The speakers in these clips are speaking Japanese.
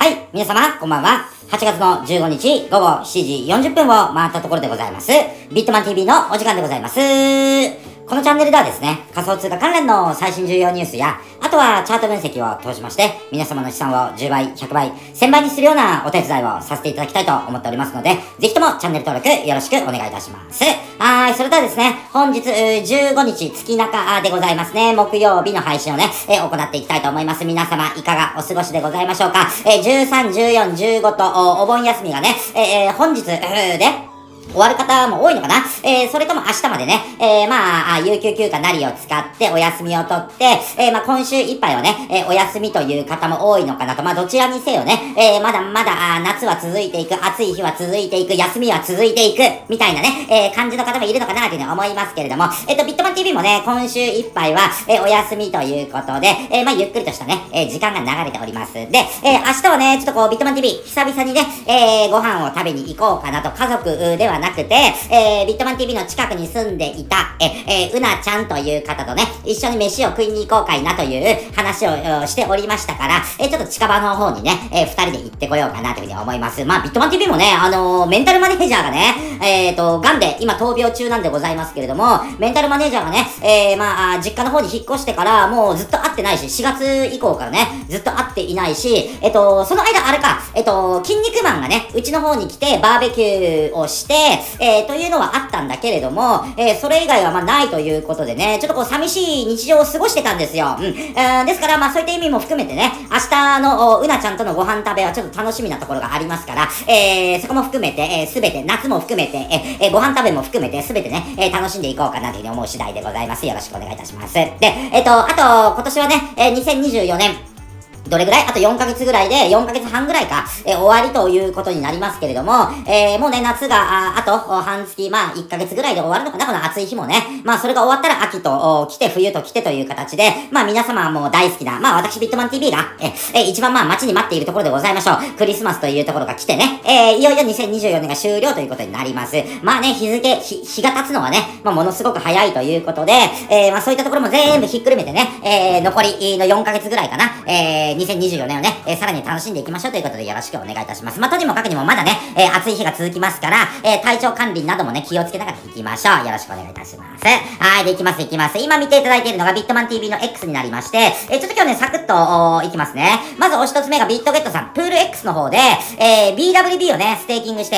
はい、皆様、こんばんは。8月の15日午後7時40分を回ったところでございます。ビットマン TV のお時間でございます。このチャンネルではですね、仮想通貨関連の最新重要ニュースや、あとはチャート分析を通しまして、皆様の資産を10倍、100倍、1000倍にするようなお手伝いをさせていただきたいと思っておりますので、ぜひともチャンネル登録よろしくお願いいたします。はい、それではですね、本日15日月中でございますね、木曜日の配信をね、行っていきたいと思います。皆様、いかがお過ごしでございましょうか。13、14、15とお盆休みがね、本日で、終わる方も多いのかなそれとも明日までね、有給休暇なりを使ってお休みを取って、今週いっぱいはね、お休みという方も多いのかなと。どちらにせよね、まだまだ夏は続いていく、暑い日は続いていく、休みは続いていく、みたいなね、感じの方もいるのかなというふうに思いますけれども、ビットマン TV もね、今週いっぱいは、お休みということで、ゆっくりとしたね、時間が流れております。で、明日はね、ちょっとこう、ビットマン TV、久々にね、ご飯を食べに行こうかなと、家族ではなくて、ビットマン TV の近くに住んでいた、うなちゃんという方とね、一緒に飯を食いに行こうかいなという話をしておりましたから、ちょっと近場の方にね、二人で行ってこようかなというふうに思います。ビットマン TV もね、メンタルマネージャーがね、癌で今闘病中なんでございますけれども、メンタルマネージャーがね、実家の方に引っ越してから、もうずっと会ってないし、4月以降からね、ずっと会っていないし、その間あれか、筋肉マンがね、うちの方に来て、バーベキューをして、というのはあったんだけれども、それ以外はないということでね、ちょっとこう寂しい日常を過ごしてたんですよ。ですからそういった意味も含めてね、明日のうなちゃんとのご飯食べはちょっと楽しみなところがありますから、そこも含めて、すべて、夏も含めて、ご飯食べも含めて、すべてね、楽しんでいこうかなというふうに思う次第でございます。よろしくお願いいたします。で、あと、今年はね、2024年、どれぐらいあと4ヶ月ぐらいで、4ヶ月半ぐらいか、終わりということになりますけれども、もうね、夏が、あと、半月、1ヶ月ぐらいで終わるのかな、この暑い日もね。それが終わったら秋と来て、冬と来てという形で、皆様はもう大好きな、私、ビットマン TV が、一番待ちに待っているところでございましょう。クリスマスというところが来てね、いよいよ2024年が終了ということになります。日が経つのはね、ものすごく早いということで、そういったところも全部ひっくるめてね、残りの4ヶ月ぐらいかな、2024年をね、さらに楽しんでいきましょうということでよろしくお願いいたします。とにもかくにもまだね、暑い日が続きますから、体調管理などもね、気をつけながら行きましょう。よろしくお願いいたします。はい、で、行きます。今見ていただいているのがビットマン TV の X になりまして、ちょっと今日ね、サクッと行きますね。まずお一つ目がビットゲットさん、プール X の方で、BWB をね、ステーキングして、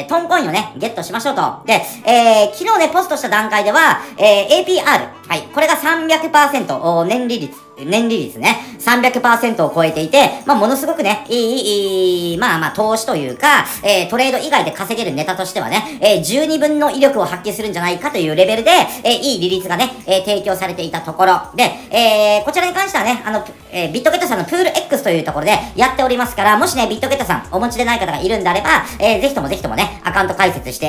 トンコインをね、ゲットしましょうと。で、昨日ね、ポストした段階では、APR、はい、これが300%、年利率ね、300% を超えていて、ものすごくね、いい、投資というか、トレード以外で稼げるネタとしてはね、十二分の威力を発揮するんじゃないかというレベルで、いい利率がね、提供されていたところで、こちらに関してはね、ビットゲットさんのプール X というところでやっておりますから、もしね、ビットゲットさんお持ちでない方がいるんであれば、ぜひともね、アカウント開設して、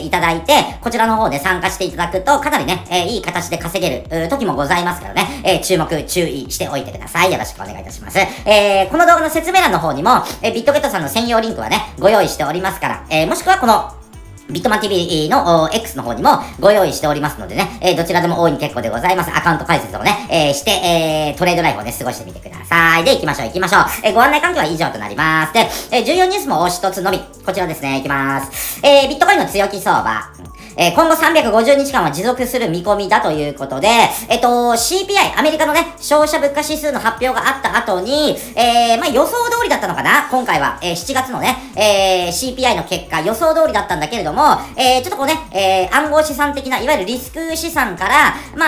いただいて、こちらの方で参加していただくと、かなりね、いい形で稼げる時もございますからね、注意しておいてください。よろしくお願いいたします。この動画の説明欄の方にも、ビットゲットさんの専用リンクはね、ご用意しておりますから、もしくはこの、ビットマン TV の X の方にもご用意しておりますのでね、どちらでも大いに結構でございます。アカウント開設をね、して、トレードライフをね、過ごしてみてください。で、行きましょう。ご案内関係は以上となります。で、重要ニュースも一つのみ。こちらですね、行きます。ビットコインの強気相場。今後350日間は持続する見込みだということで、CPI、アメリカのね、消費者物価指数の発表があった後に、予想通りだったのかな今回は、7月のね、CPI の結果、予想通りだったんだけれども、ちょっとこうね、暗号資産的な、いわゆるリスク資産から、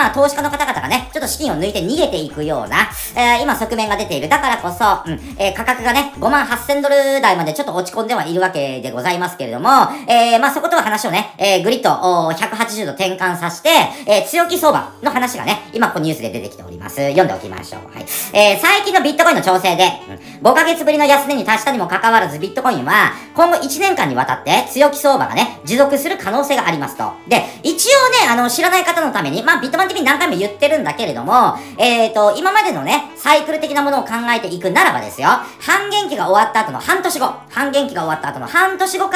投資家の方々がね、ちょっと資金を抜いて逃げていくような、今側面が出ている。だからこそ、価格がね、$58,000台までちょっと落ち込んではいるわけでございますけれども、そことは話をね、ぐりっと180度転換させて、強気相場の話がね、今ここニュースで出てきております。読んでおきましょう。はい。最近のビットコインの調整で、5ヶ月ぶりの安値に達したにもかかわらずビットコインは、今後1年間にわたって強気相場がね、持続する可能性がありますと。で、一応ね、知らない方のために、ビットマン TV 何回も言ってるんだけれども、今までのね、 サイクル的なものを考えていくならばですよ、半減期が終わった後の半年後から、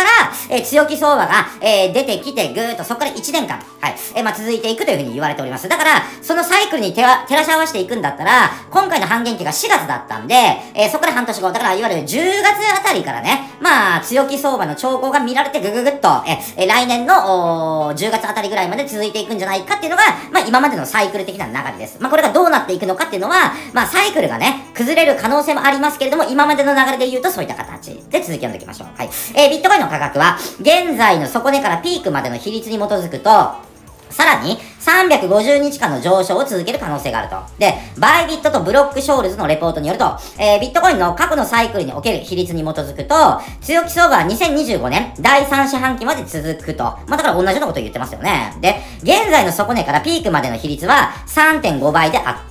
強気相場が、出てきて、ぐーっとそこから1年間、はい、まあ、続いていくというふうに言われております。だから、そのサイクルに照らし合わせていくんだったら、今回の半減期が4月だったんで、そこから半年後、だからいわゆる10月あたりからね、まあ、強気相場の兆候が見られてぐぐぐっと、来年の10月あたりぐらいまで続いていくんじゃないかっていうのが、まあ、今までのサイクル的な流れです。まあ、これがどうなっていくのかっていうのは、まあ、サイクルがね、崩れる可能性もありますけれども、今までの流れで言うとそういった形で続き読んでいきましょう。はい。ビットコインの価格は、現在の底値からピークまでの比率に基づくと、さらに350日間の上昇を続ける可能性があると。で、バイビットとブロックショールズのレポートによると、ビットコインの過去のサイクルにおける比率に基づくと、強気相場は2025年第3四半期まで続くと。まあ、だから同じようなことを言ってますよね。で、現在の底値からピークまでの比率は 3.5 倍であって、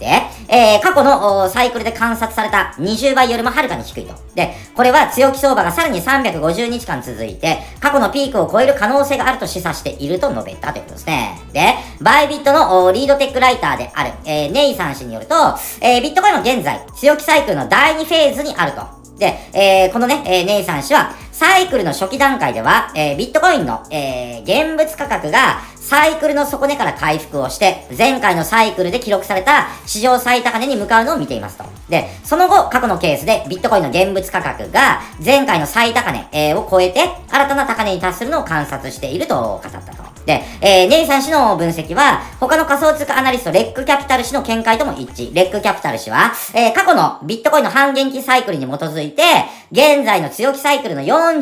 過去のサイクルで観察された20倍よりもはるかに低いと。で、これは強気相場がさらに350日間続いて、過去のピークを超える可能性があると示唆していると述べたということですね。で、バイビットのリードテックライターである、ネイさん氏によると、ビットコインは現在、強気サイクルの第2フェーズにあると。で、このね、ネイさん氏は、サイクルの初期段階では、ビットコインの、現物価格がサイクルの底値から回復をして、前回のサイクルで記録された史上最高値に向かうのを見ていますと。で、その後、過去のケースでビットコインの現物価格が前回の最高値、を超えて、新たな高値に達するのを観察していると語ったと。で、ネイさん氏の分析は、他の仮想通貨アナリスト、レックキャピタル氏の見解とも一致。レックキャピタル氏は、過去のビットコインの半減期サイクルに基づいて、現在の強気サイクルの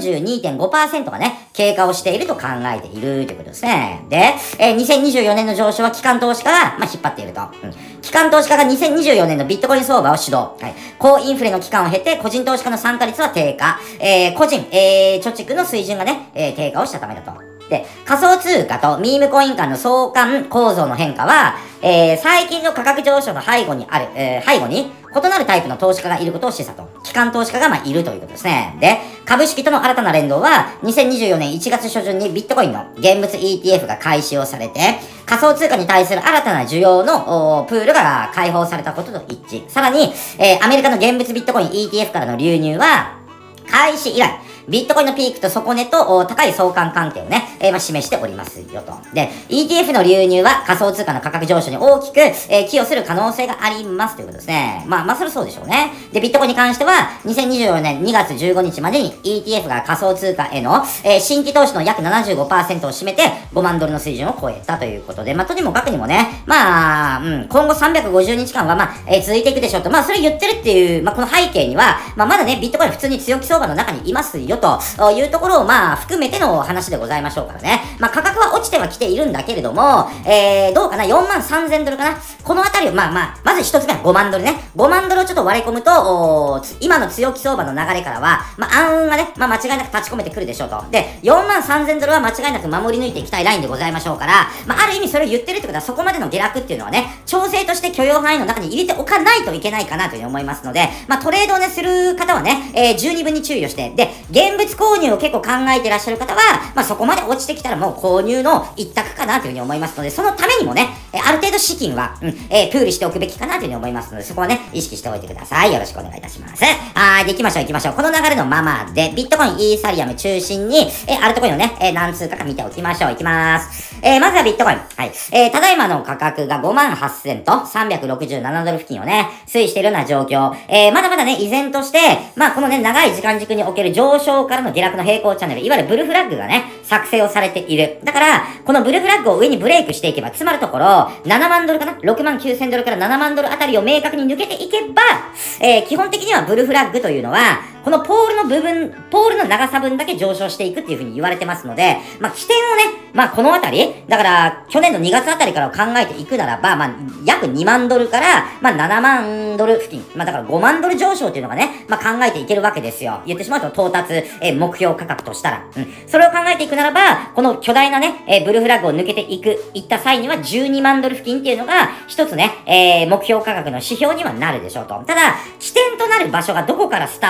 42.5% がね、経過をしていると考えているということですね。で、2024年の上昇は機関投資家が、まあ、引っ張っていると。機関投資家が2024年のビットコイン相場を主導。はい。高インフレの期間を経て、個人投資家の参加率は低下。個人、貯蓄の水準がね、低下をしたためだと。で、仮想通貨とミームコイン間の相関構造の変化は、最近の価格上昇の背後にある、背後に異なるタイプの投資家がいることを示唆と。機関投資家がいるということですね。で、株式との新たな連動は、2024年1月初旬にビットコインの現物 ETF が開始をされて、仮想通貨に対する新たな需要のプールが開放されたことと一致。さらに、アメリカの現物ビットコイン ETF からの流入は、開始以来、ビットコインのピークと底値と高い相関関係をね、示しておりますよと。で、ETF の流入は仮想通貨の価格上昇に大きく、寄与する可能性がありますということですね。まあ、それそうでしょうね。で、ビットコインに関しては、2024年2月15日までに ETF が仮想通貨への、新規投資の約 75% を占めて5万ドルの水準を超えたということで、まあ、とにもかくにもね、まあ、今後350日間は続いていくでしょうと。まあ、それ言ってるっていう、この背景には、まだね、ビットコイン普通に強気相場の中にいますよというところを含めての話でございましょうからね。価格は落ちてはきているんだけれども、どうかな ?4 万3000ドルかなこのあたりを、まず一つ目は5万ドルね。5万ドルをちょっと割り込むと、今の強気相場の流れからは、暗雲がね、間違いなく立ち込めてくるでしょうと。で、4万3000ドルは間違いなく守り抜いていきたいラインでございましょうから、ある意味それを言ってるってことは、そこまでの下落っていうのはね、調整として許容範囲の中に入れておかないといけないかなというふうに思いますので、トレードをね、する方はね、十二分に注意をして、で、現物購入を結構考えていらっしゃる方は、そこまで落ちてきたらもう購入の一択かなというふうに思いますので、そのためにもね、ある程度資金は、プールしておくべきかなというふうに思いますので、そこはね、意識しておいてください。よろしくお願いいたします。で、行きましょう。この流れのままで、ビットコイン、イーサリアム中心に、アルトコインをね、何通貨か見ておきましょう。いきます。まずはビットコイン。はい。ただいまの価格が58,000と367ドル付近をね、推移しているような状況。まだまだね、依然として、このね、長い時間軸における上昇からの下落の平行チャンネル、いわゆるブルフラッグがね、作成をされている。だから、このブルフラッグを上にブレイクしていけば、つまるところ、7万ドルかな ?6 万9000ドルから7万ドルあたりを明確に抜けていけば、基本的にはブルフラッグというのは、このポールの長さ分だけ上昇していくっていう風に言われてますので、起点をね、このあたり、だから、去年の2月あたりから考えていくならば、約2万ドルから、7万ドル付近、だから5万ドル上昇っていうのがね、考えていけるわけですよ。言ってしまうと到達、目標価格としたら。それを考えていくならば、この巨大なね、ブルフラッグを抜けていった際には12万ドル付近っていうのが、一つね、目標価格の指標にはなるでしょうと。ただ、起点となる場所がどこからスタートになる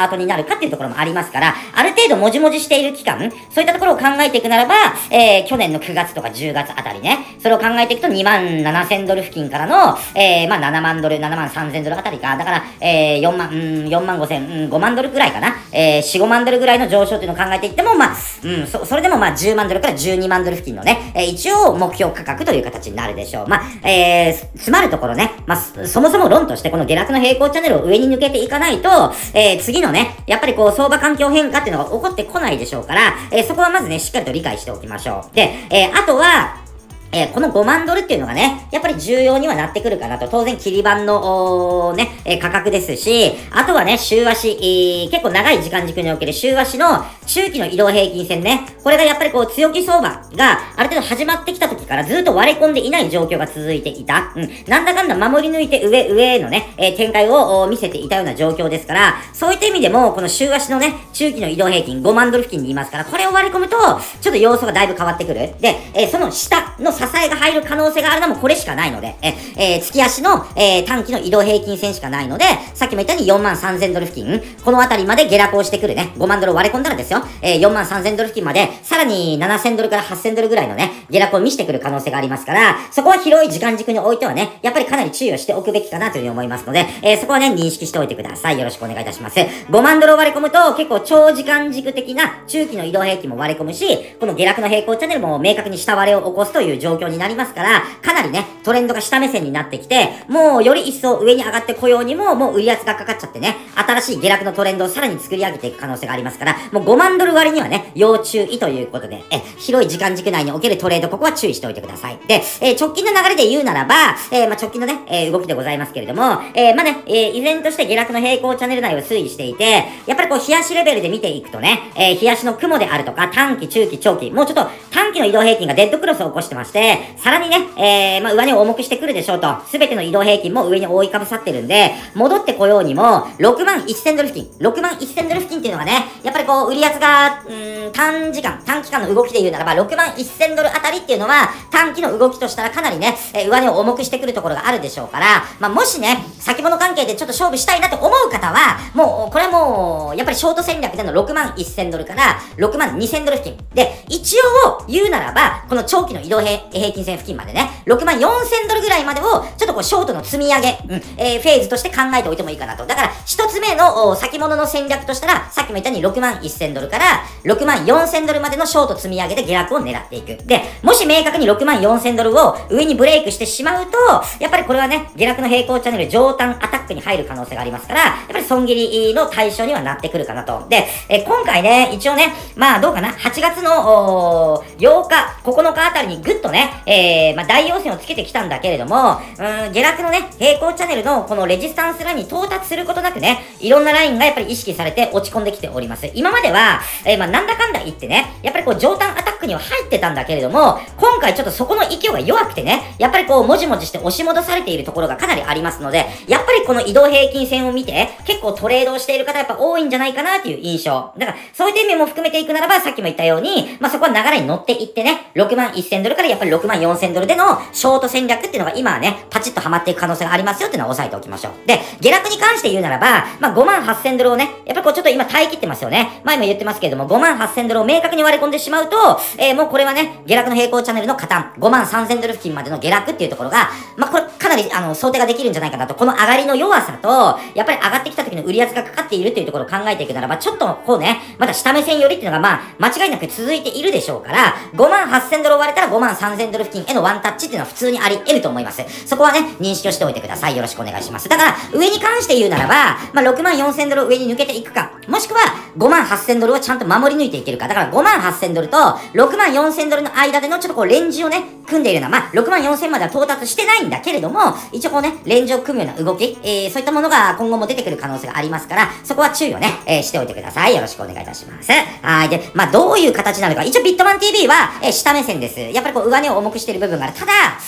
るかっていうところもありますから、ある程度もじもじしている期間、そういったところを考えていくならば、去年の9月とか10月あたりね、それを考えていくと2万7000ドル付近からの、まあ7万ドル、7万3000ドルあたりか、だから、4万5千、5万ドルぐらいかな、4、5万ドルぐらいの上昇っていうのを考えていっても、まあ、それでもまあ10万ドルから12万ドル付近のね、一応目標価格という形になるでしょう。まあ、つまるところね、まあ、そもそも論としてこの下落の平行チャンネルを上に抜けていかないと、次のね、やっぱりこう相場環境変化っていうのが起こってこないでしょうから、そこはまずね、しっかりと理解しておきましょう。で、あとは、この5万ドルっていうのがね、やっぱり重要にはなってくるかなと。当然、切り板の、ね、価格ですし、あとはね、週足、結構長い時間軸における週足の中期の移動平均線ね。これがやっぱりこう、強気相場がある程度始まってきた時からずっと割れ込んでいない状況が続いていた。なんだかんだ守り抜いて上へのね、展開を見せていたような状況ですから、そういった意味でも、この週足のね、中期の移動平均5万ドル付近にいますから、これを割り込むと、ちょっと要素がだいぶ変わってくる。で、その下の支えが入る可能性があるのもこれしかないので、月足の、短期の移動平均線しかないので、さっきも言ったように4万3000ドル付近、このあたりまで下落をしてくるね、5万ドルを割り込んだらですよ、4万3000ドル付近まで、さらに7000ドルから8000ドルぐらいのね、下落を見せてくる可能性がありますから、そこは広い時間軸においてはね、やっぱりかなり注意をしておくべきかなというふうに思いますので、そこはね、認識しておいてください。よろしくお願いいたします。5万ドルを割り込むと、結構長時間軸的な中期の移動平均も割り込むし、この下落の平行チャンネルも明確に下割れを起こすという状況になりますから、かなりね、トレンドが下目線になってきて、もうより一層上に上がってこようにも、もう売り圧がかかっちゃってね、新しい下落のトレンドをさらに作り上げていく可能性がありますから、もう5万ドル割にはね、要注意ということで、広い時間軸内におけるトレード、ここは注意しておいてください。で、直近の流れで言うならば、まあ、直近のね、動きでございますけれども、まあね、依然として下落の平行チャンネル内を推移していて、やっぱりこう、日足レベルで見ていくとね、日足の雲であるとか、短期、中期、長期、もうちょっと短期の移動平均がデッドクロスを起こしてまして、さらにね、まあ、上値を重くしてくるでしょうと。すべての移動平均も上に覆いかぶさってるんで、戻ってこようにも、6万1000ドル付近。6万1000ドル付近っていうのがね、やっぱりこう、売り圧が、短期間の動きで言うならば、6万1000ドルあたりっていうのは、短期の動きとしたらかなりね、上値を重くしてくるところがあるでしょうから、まあ、もしね、先物関係でちょっと勝負したいなと思う方は、もう、これもう、やっぱりショート戦略での6万1000ドルから6万2000ドル付近。で、一応言うならば、この長期の移動平均線付近までね、6万4000ドルぐらいまでを、ちょっとこう、ショートの積み上げ、フェーズとして考えておいてもいいかなと。だから、一つ目の先物の戦略としたら、さっきも言ったように6万1000ドルから6万4000ドルまでのショート積み上げで下落を狙っていく。で、もし明確に6万4000ドルを上にブレイクしてしまうと、やっぱりこれはね、下落の平行チャンネル上端アタックに入る可能性がありますから、やっぱり損切りの対象にはなってくるかなと。で、今回ね、一応ね、まあどうかな、8月の8日、9日あたりにぐっとね、まあ大陽線をつけてきたんだけれども、下落のね、平行チャンネルのこのレジスタンスラインに到達することなくね、いろんなラインがやっぱり意識されて落ち込んできております。今までは、まあなんだかんだ言ってね、やっぱりこう上端アタックには入ってたんだけれども、今回ちょっとそこの勢いが弱くてね、やっぱりこうもじもじして押し戻されているところがかなりありますので、やっぱりこの移動平均線を見て、結構トレードをしている方やっぱ多いんじゃないかなっていう印象。だから、そういった意味も含めていくならば、さっきも言ったように、まあそこは流れに乗っていってね、6万1000ドルからやっぱり6万4000ドルでのショート戦略っていうのが今はね、パチッとハマっていく可能性がありますよっていうのは押さえておきましょう。で、下落に関して言うならば、まあ5万8000ドルをね、やっぱりこうちょっと今耐え切ってますよね。前も言ってますけれども、5万8000ドルを明確に割り込んでしまうと、もうこれはね、下落の平行チャンネルの加担、5万3000ドル付近までの下落っていうところが、まあこれかなり想定ができるんじゃないかなと。この上がりの弱さと、やっぱり上がってきた時の売り圧がかかっているっていうところを考えていくならば、ちょっとこうね、まだ下目線寄りっていうのがまあ、間違いなく続いているでしょうから、5万8000ドルを割れたら5万3000ドル付近へのワンタッチっていうのは普通にあり得ると思います。そこはね、認識をしておいてください。よろしくお願いします。だから、上に関して言うならば、まあ6万4000ドルを上に抜けていくか、もしくは5万8000ドルをちゃんと守り抜いていけるか。だから5万8000ドルと6万4000ドルの間でのちょっとこうレンジをね、組んでいるような、まあ6万4000までは到達してないんだけれども、一応こうね、レンジを組むような動き、そういったものが今後も出てくる可能性がありますから、そこは注意をね、しておいてください。よろしくお願いいたします。はい。で、まあどういう形なのか、一応ビットマン TV は、下目線です。やっぱりこう上値を重くしている部分がある。ただ、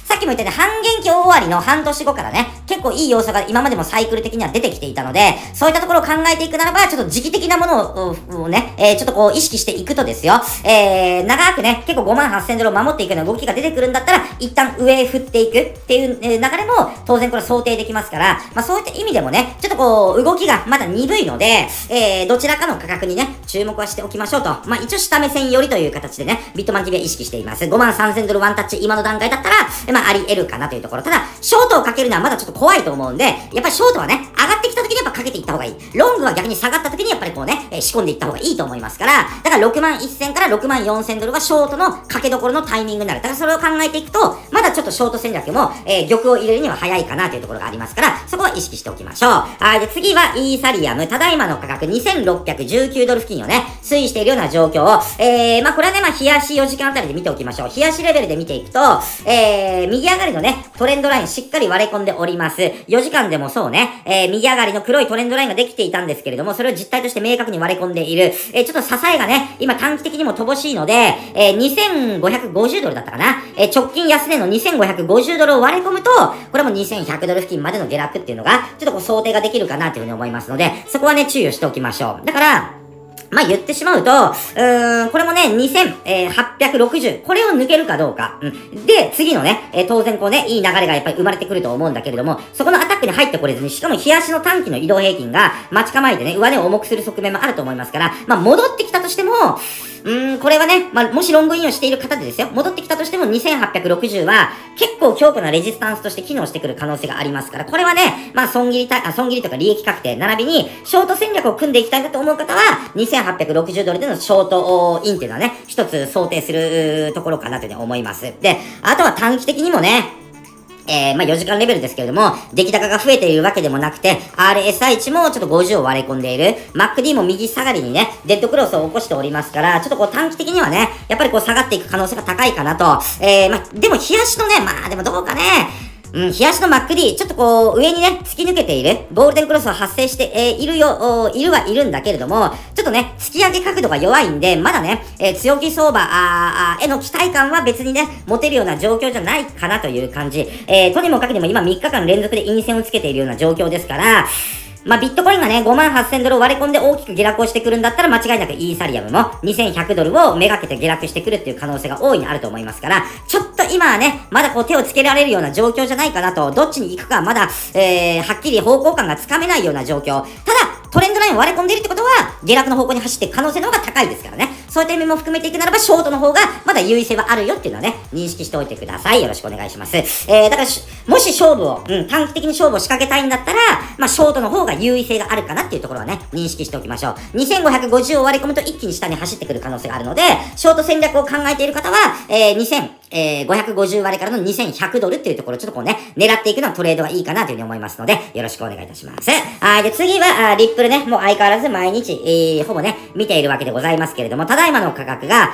さっきも言ったように半減期終わりの半年後からね、結構いい要素が今までもサイクル的には出てきていたので、そういったところを考えていくならば、ちょっと時期的なものをね、ちょっとこう意識していくとですよ、長くね、結構58,000ドルを守っていくような動きが出てくるんだったら、一旦上へ振っていくっていう、流れも当然これ想定できますから、まあそういった意味でもね、ちょっとこう動きがまだ鈍いので、どちらかの価格にね、注目はしておきましょうと。まあ一応下目線寄りという形でね、ビットマン TV は意識しています。53,000ドルワンタッチ今の段階だったら、まああり得るかなというところ。ただ、ショートをかけるのはまだちょっと怖いと思うんで、やっぱりショートはね、上がってきた時にやっぱかけていった方がいい。ロングは逆に下がった時にやっぱりこうね、仕込んでいった方がいいと思いますから、だから61,000から64,000ドルがショートのかけどころのタイミングになる。だからそれを考えていくと、まだちょっとショート戦略も、玉を入れるには早いかなというところがありますから、そこは意識しておきましょう。はい。で、次はイーサリアム。ただいまの価格2,619ドル付近をね、推移しているような状況を、まあこれはね、まあ日足4時間あたりで見ておきましょう。日足レベルで見ていくと、右上がりのね、トレンドラインしっかり割れ込んでおります。4時間でもそうね、右上がりの黒いトレンドラインができていたんですけれども、それを実態として明確に割れ込んでいる。ちょっと支えがね、今短期的にも乏しいので、2,550ドルだったかな。直近安値の2,550ドルを割れ込むと、これも2,100ドル付近までの下落っていうのが、ちょっとこう想定ができるかなというふうに思いますので、そこはね、注意をしておきましょう。だから、まあ、言ってしまうと、これもね、2,860。これを抜けるかどうか。で、次のね、当然こうね、いい流れがやっぱり生まれてくると思うんだけれども、そこのアタックに入ってこれずに、しかも日足の短期の移動平均が待ち構えてね、上値を重くする側面もあると思いますから、まあ、戻ってきたとしても、これはね、まあ、もしロングインをしている方でですよ、戻ってきたとしても2,860は結構強固なレジスタンスとして機能してくる可能性がありますから、これはね、まあ、損切りとか利益確定、並びに、ショート戦略を組んでいきたいなと思う方は、2,860ドルでのショートインっていうのはね、一つ想定するところかなというふうに思います。で、あとは短期的にもね、まあ4時間レベルですけれども、出来高が増えているわけでもなくて、RSI 値もちょっと50を割り込んでいる。MACD も右下がりにね、デッドクロスを起こしておりますから、ちょっとこう短期的にはね、やっぱりこう下がっていく可能性が高いかなと。まあ、でも日足のね、まあでもどうかね、日足の MACD、ちょっとこう、上にね、突き抜けている、ゴールデンクロスを発生して、いるんだけれども、ちょっとね、突き上げ角度が弱いんで、まだね、強気相場への期待感は別にね、持てるような状況じゃないかなという感じ。とにもかくにも今3日間連続で陰線をつけているような状況ですから、まあ、ビットコインがね、58,000ドルを割り込んで大きく下落をしてくるんだったら間違いなくイーサリアムも2,100ドルをめがけて下落してくるっていう可能性が大いにあると思いますから、ちょっと今はね、まだこう手をつけられるような状況じゃないかなと、どっちに行くかまだ、はっきり方向感がつかめないような状況。ただ、トレンドラインを割れ込んでいるってことは、下落の方向に走っていく可能性の方が高いですからね。そういった意味も含めていくならば、ショートの方がまだ優位性はあるよっていうのはね、認識しておいてください。よろしくお願いします。だからもし勝負を、短期的に勝負を仕掛けたいんだったら、まあ、ショートの方が優位性があるかなっていうところはね、認識しておきましょう。2,550を割り込むと一気に下に走ってくる可能性があるので、ショート戦略を考えている方は、550割れからの2,100ドルっていうところをちょっとこうね、狙っていくのはトレードがいいかなというふうに思いますので、よろしくお願いいたします。はい。で、次は、リップルね、もう相変わらず毎日、ほぼね、見ているわけでございますけれども、ただいまの価格が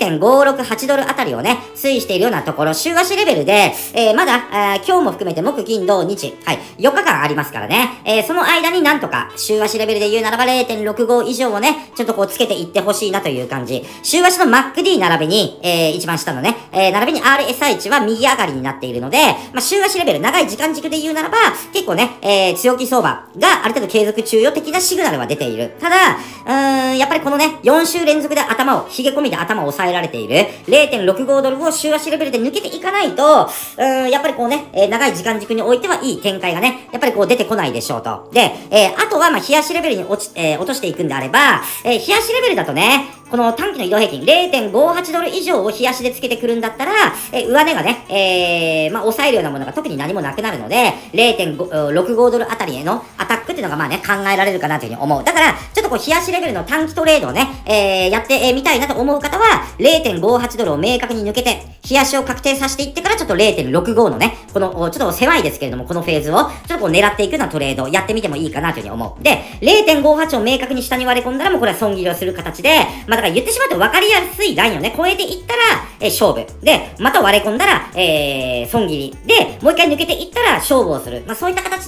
0.568 ドルあたりをね、推移しているようなところ、週足レベルで、まだ、今日も含めて木、金、土、日、はい、4日間ありますからね、その間になんとか、週足レベルで言うならば 0.65 以上をね、ちょっとこうつけていってほしいなという感じ。週足の MACD 並びに、一番下のね、並びに RSI 値は右上がりになっているので、まあ、週足レベル、長い時間軸で言うならば、結構ね、強気相場がある程度継続中よ的なシグナルは出ている。ただ、やっぱりこのね、4週連続でひげ込みで頭を押さえられている 0.65 ドルを週足レベルで抜けていかないと、やっぱりこうね、長い時間軸においてはいい展開がね、やっぱりこう出てこないでしょうと。で、あとはまあ、日足レベルに落としていくんであれば、日足レベルだとね、この短期の移動平均 0.58 ドル以上を日足でつけてくるんだったら、上値がね、まあ、抑えるようなものが特に何もなくなるので、0.65 ドルあたりへのアタックっていうのがまあね、考えられるかなというふうに思う。だから、ちょっとこう、日足レベルの短期トレードをね、やってみたいなと思う方は、0.58 ドルを明確に抜けて、日足を確定させていってから、ちょっと 0.65 のね、この、ちょっと狭いですけれども、このフェーズを、ちょっとこう狙っていくようなトレードをやってみてもいいかなというふうに思う。で、0.58 を明確に下に割り込んだら、もうこれは損切りをする形で、まあだから言ってしまうと分かりやすいラインをね、超えていったら、勝負。で、また割れ込んだら、損切り。で、もう一回抜けていったら勝負をする。まあそういった形でね、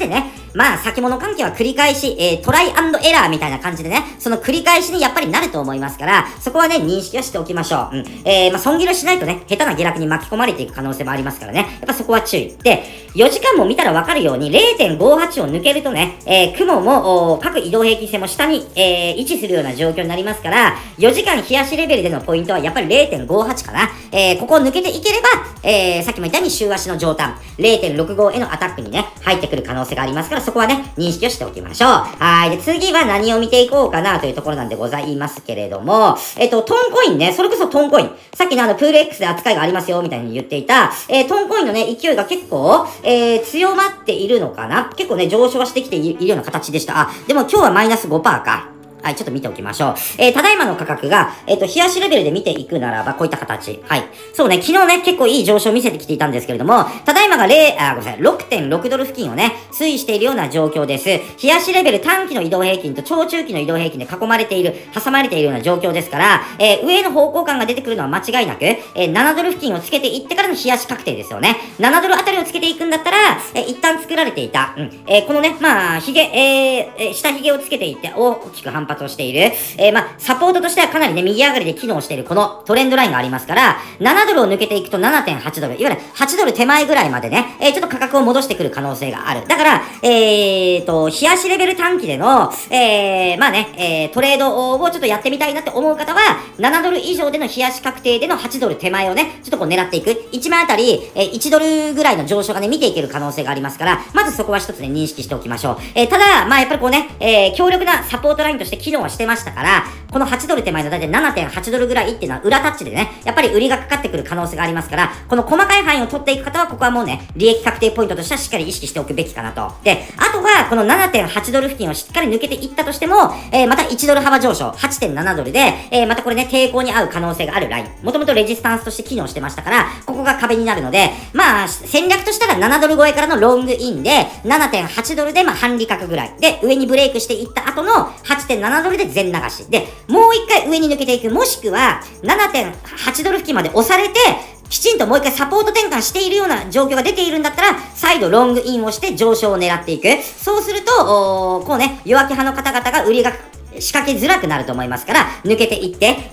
まあ、先物関係は繰り返し、トライアンドエラーみたいな感じでね、その繰り返しにやっぱりなると思いますから、そこはね、認識はしておきましょう。まあ、損切りしないとね、下手な下落に巻き込まれていく可能性もありますからね、やっぱそこは注意。で、4時間も見たらわかるように、0.58 を抜けるとね、雲も、各移動平均線も下に、位置するような状況になりますから、4時間冷やしレベルでのポイントはやっぱり 0.58 かな。ここを抜けていければ、さっきも言ったように週足の上端、0.65 へのアタックにね、入ってくる可能性がありますから、そこはね、認識をしておきましょう。はい。で、次は何を見ていこうかなというところなんでございますけれども、トンコインね、それこそトンコイン。さっきのプール X で扱いがありますよ、みたいに言っていた、トンコインのね、勢いが結構、強まっているのかな。結構ね、上昇はしてきているような形でした。あ、でも今日はマイナス 5% か。はい、ちょっと見ておきましょう。ただいまの価格が、冷やしレベルで見ていくならば、こういった形。はい。そうね、昨日ね、結構いい上昇を見せてきていたんですけれども、ただいまがごめんなさい、6.6 ドル付近をね、推移しているような状況です。冷やしレベル短期の移動平均と超中期の移動平均で囲まれている、挟まれているような状況ですから、上の方向感が出てくるのは間違いなく、7ドル付近をつけていってからの冷やし確定ですよね。7ドルあたりをつけていくんだったら、一旦作られていた、このね、まあ、下髭をつけていって大きく反発をしている。まあ、サポートとしてはかなりね、右上がりで機能しているこのトレンドラインがありますから、7ドルを抜けていくと 7.8 ドル、いわゆる8ドル手前ぐらいまでね、ちょっと価格を戻してくる可能性がある。だから、冷やしレベル短期での、まあね、トレードをちょっとやってみたいなって思う方は、7ドル以上での冷やし確定での8ドル手前をね、ちょっとこう狙っていく。1枚あたり、1ドルぐらいの上昇がね、見ていける可能性がありますから、まずそこは一つね、認識しておきましょう。ただ、まあやっぱりこうね、強力なサポートラインとして機能はしてましたから、この8ドル手前のだいたい 7.8 ドルぐらいっていうのは裏タッチでね、やっぱり売りがかかってくる可能性がありますから、この細かい範囲を取っていく方は、ここはもうね、利益確定ポイントとしてはしっかり意識しておくべきかなと。で、あとは、この 7.8 ドル付近をしっかり抜けていったとしても、また1ドル幅上昇、8.7 ドルで、またこれね、抵抗に合う可能性があるライン。もともとレジスタンスとして機能してましたから、ここが壁になるので、まあ、戦略としたら7ドル超えからのロングインで、7.8 ドルで、まあ、半利確ぐらい。で、上にブレイクしていった後の 8.7 ドルで全流し。で、もう一回上に抜けていく。もしくは、7.8 ドル付近まで押されて、きちんともう一回サポート転換しているような状況が出ているんだったら、再度ロングインをして上昇を狙っていく。そうすると、こうね、弱気派の方々が売りが仕掛けづらくなると思いますから、抜けていって、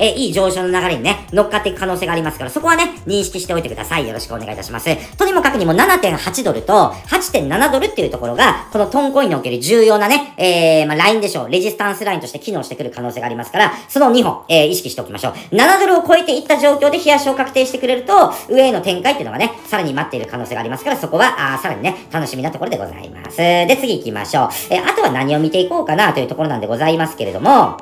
いい上昇の流れにね、乗っかっていく可能性がありますから、そこはね、認識しておいてください。よろしくお願いいたします。とにもかくにも 7.8 ドルと 8.7 ドルっていうところが、このトンコインにおける重要なね、まあ、ラインでしょう。レジスタンスラインとして機能してくる可能性がありますから、その2本、意識しておきましょう。7ドルを超えていった状況で冷やしを確定してくれると、上への展開っていうのがね、さらに待っている可能性がありますから、そこは、さらにね、楽しみなところでございます。で、次行きましょう。あとは何を見ていこうかなというところなんでございますけれども、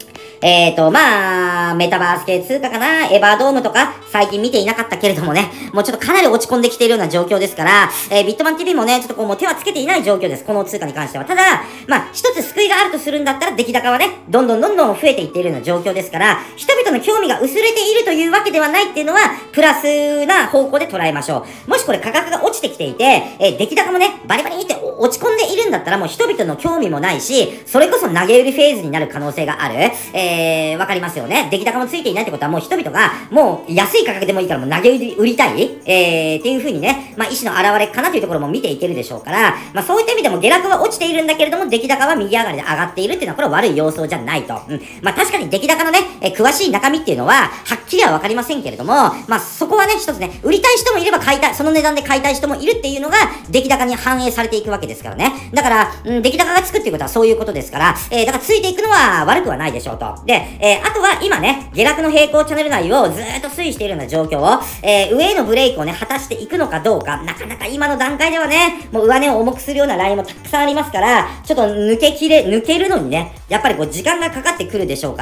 まあ、メタバース系通貨かな、エバードームとか、最近見ていなかったけれどもね、もうちょっとかなり落ち込んできているような状況ですから、ビットマン TV もね、ちょっとこうもう手はつけていない状況です。この通貨に関しては。ただ、まあ、一つ救いがあるとするんだったら、出来高はね、どんどん増えていっているような状況ですから、人々の興味が薄れているというわけではないっていうのは、プラスな方向で捉えましょう。もしこれ価格が落ちてきていて、出来高もね、バリバリって落ち込んでいるんだったら、もう人々の興味もないし、それこそ投げ売りフェーズになる可能性がある。わかりますよね。出来高もついていないってことはもう人々がもう安い価格でもいいからもう投げ売りたいっていう風にね、まあ意思の表れかなというところも見ていけるでしょうから、まあそういった意味でも下落は落ちているんだけれども出来高は右上がりで上がっているっていうのはこれは悪い様相じゃないと。まあ確かに出来高のね、詳しい中身っていうのははっきりはわかりませんけれども、まあそこはね一つね、売りたい人もいれば買いたい、その値段で買いたい人もいるっていうのが出来高に反映されていくわけですからね。だから、出来高がつくっていうことはそういうことですから、だからついていくのは悪くはないでしょうと。で、あとは今ね、下落の平行チャンネル内をずーっと推移しているような状況を、上へのブレイクをね、果たしていくのかどうか、なかなか今の段階ではね、もう上値を重くするようなラインもたくさんありますから、ちょっと抜けるのにね、やっぱりこう時間がかかってくるでしょうから、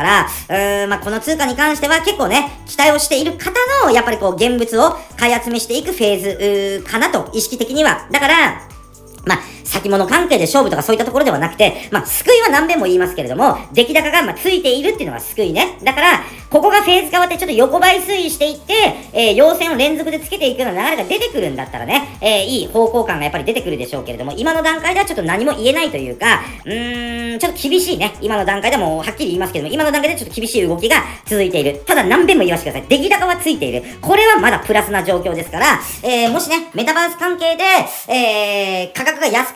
まあ、この通貨に関しては結構ね、期待をしている方の、やっぱりこう現物を買い集めしていくフェーズ、かなと、意識的には。だから、まあ、先物関係で勝負とかそういったところではなくて、まあ、救いは何遍も言いますけれども、出来高がまあついているっていうのが救いね。だから、ここがフェーズ変わってちょっと横ばい推移していって、陽線を連続でつけていくような流れが出てくるんだったらね、いい方向感がやっぱり出てくるでしょうけれども、今の段階ではちょっと何も言えないというか、ちょっと厳しいね。今の段階でもはっきり言いますけども、今の段階でちょっと厳しい動きが続いている。ただ何遍も言わせてください。出来高はついている。これはまだプラスな状況ですから、もしね、メタバース関係で、価格が安く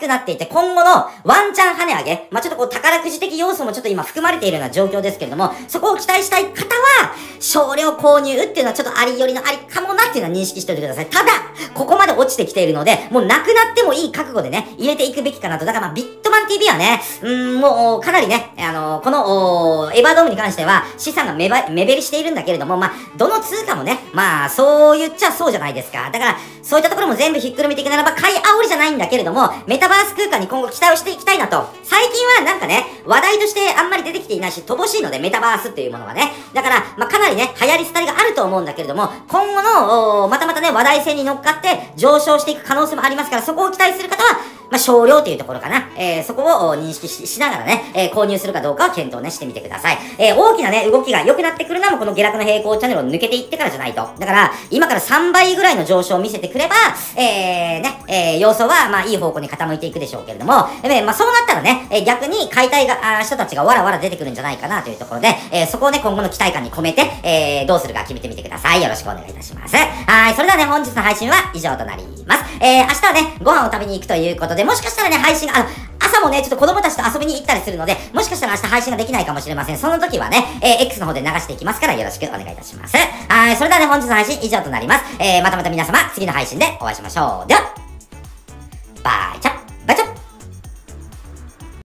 くなっていて、今後のワンチャン跳ね上げ、ちょっとこう宝くじ的要素もちょっと今含まれているような状況ですけれども、そこを期待したい方は、少量購入っていうのはちょっとありよりのありかもなっていうのは認識しておいてください。ただ、ここまで落ちてきているので、もうなくなってもいい覚悟でね、入れていくべきかなと。だからビットマン TV はね、もうかなりね、このエバードームに関しては資産が目減りしているんだけれども、どの通貨もね、そう言っちゃそうじゃないですか。だから、そういったところも全部ひっくるめていくならば、買い煽りじゃないんだけれども、メタバース空間に今後期待をしていきたいなと。最近はなんかね、話題としてあんまり出てきていないし、乏しいので、メタバースっていうものがね。だから、かなりね、流行り廃りがあると思うんだけれども、今後の、またね、話題性に乗っかって上昇していく可能性もありますから、そこを期待する方は、少量というところかな。そこを認識しながらね、購入するかどうかは検討ね、してみてください。大きなね、動きが良くなってくるのもこの下落の平行チャンネルを抜けていってからじゃないと。だから、今から3倍ぐらいの上昇を見せてくれば、様相はいい方向に傾いていくでしょうけれども、そうなったらね、逆に買いたい人たちがわらわら出てくるんじゃないかなというところで、そこをね、今後の期待感に込めて、どうするか決めてみてください。よろしくお願いいたします。はい、それではね、本日の配信は以上となります。明日はね、ご飯を食べに行くということで、もしかしたらね、配信が、朝もね、ちょっと子供たちと遊びに行ったりするので、もしかしたら明日配信ができないかもしれません。その時はね、X の方で流していきますからよろしくお願いいたします。はい、それではね、本日の配信以上となります。また皆様、次の配信でお会いしましょう。では。